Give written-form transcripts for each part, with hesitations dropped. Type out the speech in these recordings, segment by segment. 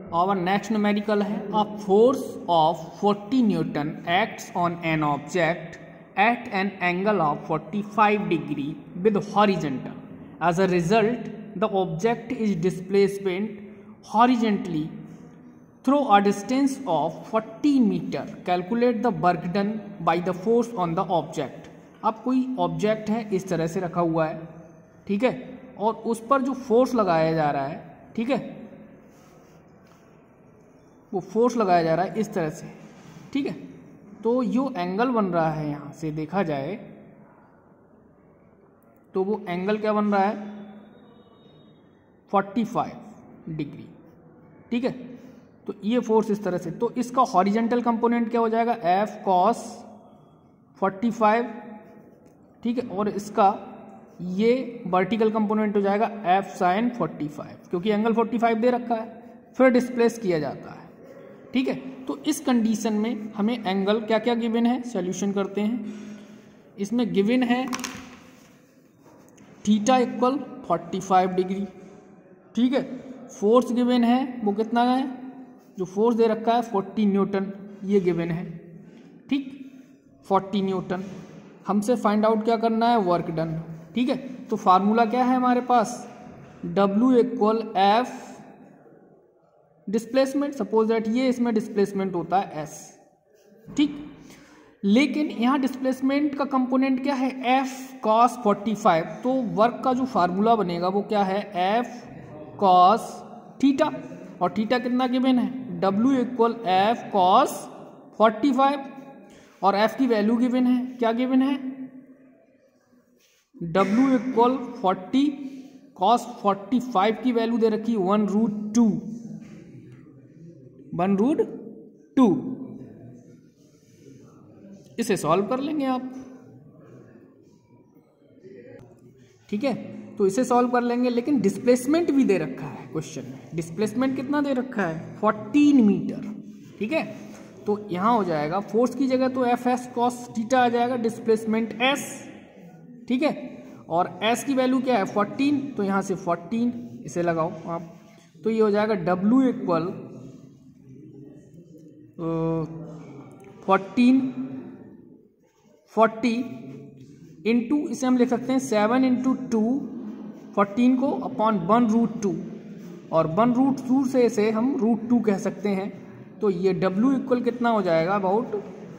our next numerical है a force of 40 Newton acts on an object at an angle of 45 degree with horizontal. As a result, the object is displacement horizontally through a distance of 40 meter. Calculate the work done by the force on the object. अब कोई object है इस तरह से रखा हुआ है, ठीक है, और उस पर जो फोर्स लगाया जा रहा है, ठीक है, वो फोर्स लगाया जा रहा है इस तरह से, ठीक है। तो यो एंगल बन रहा है, यहाँ से देखा जाए तो वो एंगल क्या बन रहा है 45 डिग्री, ठीक है। तो ये फोर्स इस तरह से, तो इसका हॉरिजेंटल कंपोनेंट क्या हो जाएगा F cos 45, ठीक है, और इसका ये वर्टिकल कंपोनेंट हो जाएगा F sin 45, क्योंकि एंगल 45 दे रखा है, फिर डिस्प्लेस किया जाता है, ठीक है। तो इस कंडीशन में हमें एंगल क्या क्या गिवन है, सॉल्यूशन करते हैं। इसमें गिवन है थीटा इक्वल 45 डिग्री, ठीक है। फोर्स गिवन है वो कितना है, जो फोर्स दे रखा है 40 न्यूटन, ये गिवन है, ठीक, 40 न्यूटन। हमसे फाइंड आउट क्या करना है, वर्क डन, ठीक है। तो फार्मूला क्या है हमारे पास, W equal F displacement, suppose that ये इसमें डिस्प्लेसमेंट होता है S, ठीक। लेकिन यहाँ डिस्प्लेसमेंट का कंपोनेंट क्या है F cos 45, तो वर्क का जो फार्मूला बनेगा वो क्या है F cos थीटा, और थीटा कितना गिवन है W इक्वल F cos 45, और F की वैल्यू गिवन है, क्या गिवन है W इक्वल 40 cos 45 की वैल्यू दे रखी 1√2, 1√2। इसे सॉल्व कर लेंगे आप, ठीक है। तो इसे सॉल्व कर लेंगे, लेकिन डिस्प्लेसमेंट भी दे रखा है क्वेश्चन में, डिस्प्लेसमेंट कितना दे रखा है 14 मीटर, ठीक है। तो यहाँ हो जाएगा फोर्स की जगह तो Fs cos थीटा आ जाएगा, डिस्प्लेसमेंट S, ठीक है, और S की वैल्यू क्या है 14, तो यहाँ से 14 इसे लगाओ आप, तो ये हो जाएगा W इक्वल 40 इंटू, इसे हम लिख सकते हैं 7 इंटू 2, 14 को अपॉन 1√2, और 1√2 से इसे हम √2 कह सकते हैं। तो ये W इक्वल कितना हो जाएगा अबाउट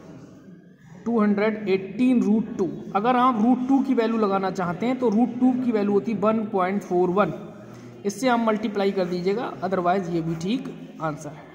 218√2। अगर आप √2 की वैल्यू लगाना चाहते हैं तो √2 की वैल्यू होती 1.41, इससे आप मल्टीप्लाई कर दीजिएगा, अदरवाइज ये भी ठीक आंसर है।